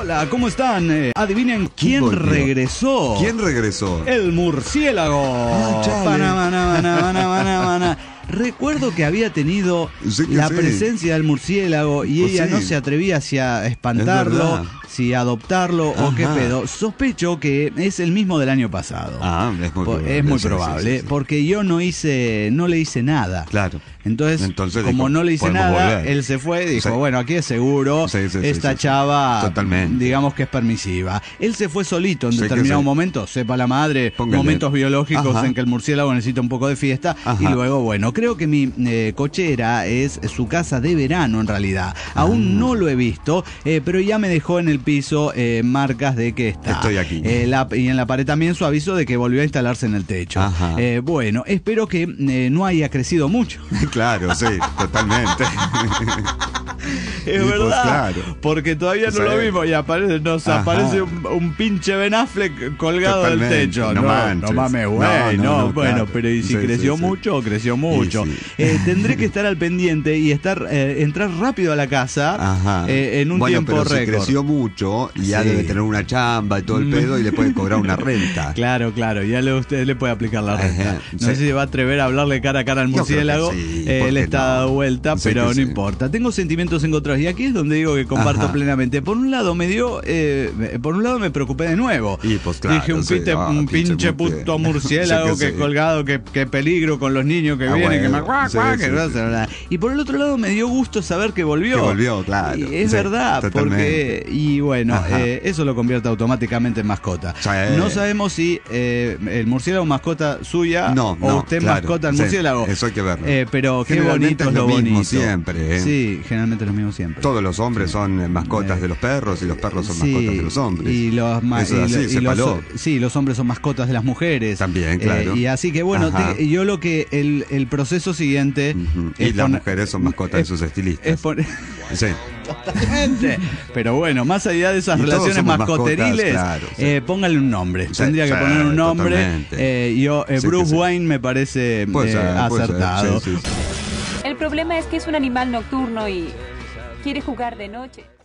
Hola, ¿cómo están? Adivinen quién regresó. ¿Quién regresó? El murciélago. Recuerdo que había tenido la presencia del murciélago y ella no se atrevía hacia espantarlo, si adoptarlo o qué pedo. Sospecho que es el mismo del año pasado. Es muy probable, porque yo no le hice nada. Claro. Entonces como dijo, no le hice nada, él se fue y dijo, bueno, aquí es seguro, esta chava, totalmente, digamos que es permisiva. Él se fue solito en determinado momento, sepa la madre, momentos biológicos en que el murciélago necesita un poco de fiesta, y luego, bueno, creo que mi cochera es su casa de verano en realidad. Aún no lo he visto, pero ya me dejó en el piso marcas de que está. Estoy aquí. Y en la pared también su aviso de que volvió a instalarse en el techo. Bueno, espero que no haya crecido mucho. Claro, sí, totalmente. Es verdad, porque todavía no lo vimos y nos aparece un pinche Ben Affleck colgado del techo. No mames, güey. Bueno, pero ¿y si creció mucho? Creció mucho. Tendré que estar al pendiente y entrar rápido a la casa en un tiempo récord. Si creció mucho y ya debe tener una chamba y todo el pedo y le pueden cobrar una renta. Claro, ya usted le puede aplicar la renta. No sé si va a atrever a hablarle cara a cara al murciélago. Él está dado vuelta, pero no importa. Tengo sentimientos encontrados y aquí es donde digo que comparto plenamente. Por un lado me preocupé de nuevo. Y pues claro, dije un pinche puto murciélago que colgado, que peligro con los niños que vienen, que me y por el otro lado me dio gusto saber que volvió. Claro. Y es verdad, porque eso lo convierte automáticamente en mascota. No sabemos si el murciélago es mascota suya o usted mascota el murciélago. Eso hay que verlo. Pero qué bonito es lo bonito. Siempre. Sí, generalmente es lo mismo siempre. Todos los hombres son mascotas de los perros y los perros son mascotas de los hombres. Los hombres son mascotas de las mujeres. También, claro. Y así que bueno, yo lo que el proceso siguiente y las mujeres son mascotas de sus estilistas. Totalmente. Pero bueno, más allá de esas relaciones mascoteriles, póngale un nombre. Tendría que poner un nombre. Bruce Wayne me parece acertado. El problema es que es un animal nocturno y quiere jugar de noche.